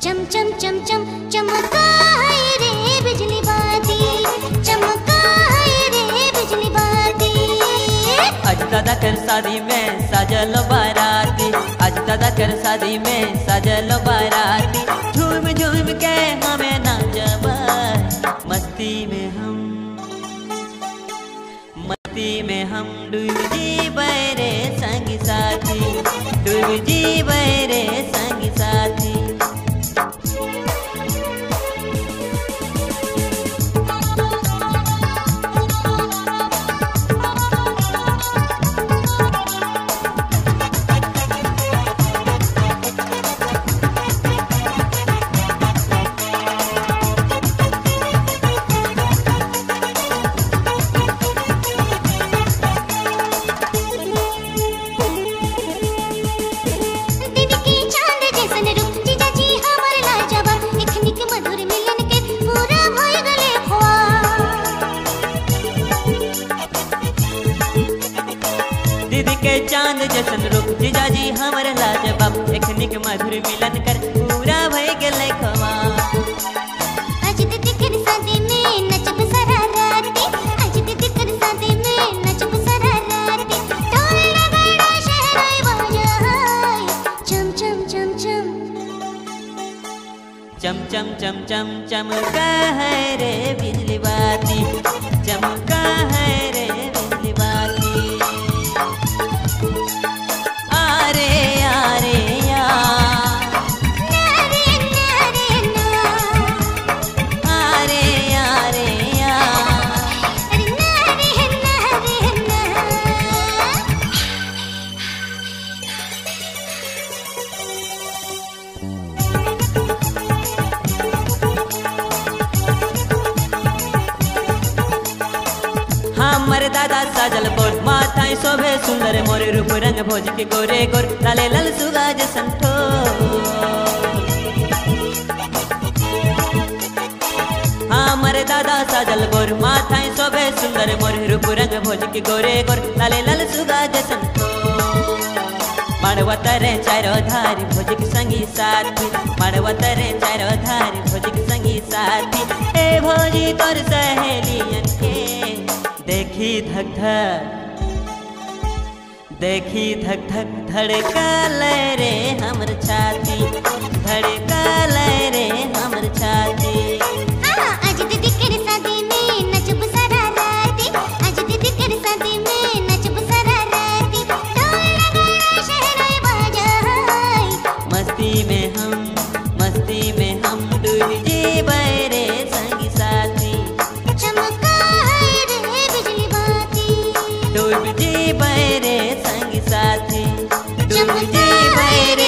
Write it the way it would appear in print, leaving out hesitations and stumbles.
चम चम चम चम चमका है रे बिजली बाती, चमका है रे बिजली बाती। आज दादा कर शादी में सजल बाराती, आज दादा कर शादी में सजल बाराती। झूम झूम के हमें नाचबा, मस्ती में हम डूब जीबै रे संगी साथी, डूब जीबै रे संगी साथी। दीदी के चांद जैसन रूप जीजाजी हमर लाजवाब, एखनिक मधुर मिलन कर पूरा भई गेलै ख्वाब। आज दीदी कर शादी में नचब सारा राती, आज दीदी कर शादी में नचब सारा राती। ढोल नगाड़ा शहनाई बजाए, चम चम चम चम चम चम चम चम चमका है रे बिजली बाती, चमका है रे बिजली बाती। हमर दादा साजल बोर माथाई शोभे सुंदर मोर, रूप रंग भोज के गोरे गोर लाले लाल सुगा जैसन ठोर। हमर दादा साजल बोर माथाई शोभे सुंदर मोर, रूप रंग भोज के गोरे गोर लाले लाल सुगा जैसन ठोर। माड़वा तरे चारो धारी भोज के संगी साथी, माड़वा तरे चारो धारी भोज के संगी साथी। ए भोजी तोर सहेलियन के देखी धक धक धड़कल रे हमर छाती, धड़कल रे हमर छाती। आज दीदी कर शादी में नचब सारा राती, आज दीदी कर शादी में नचब सारा राती। ढोल नगाड़ा शहनाई बजाए, मस्ती में हम डूब जीबै रे संगी साथी, चमका है रे बिजली बाती, डूब जीबै रे संगी साथी, डूब जीबै रे।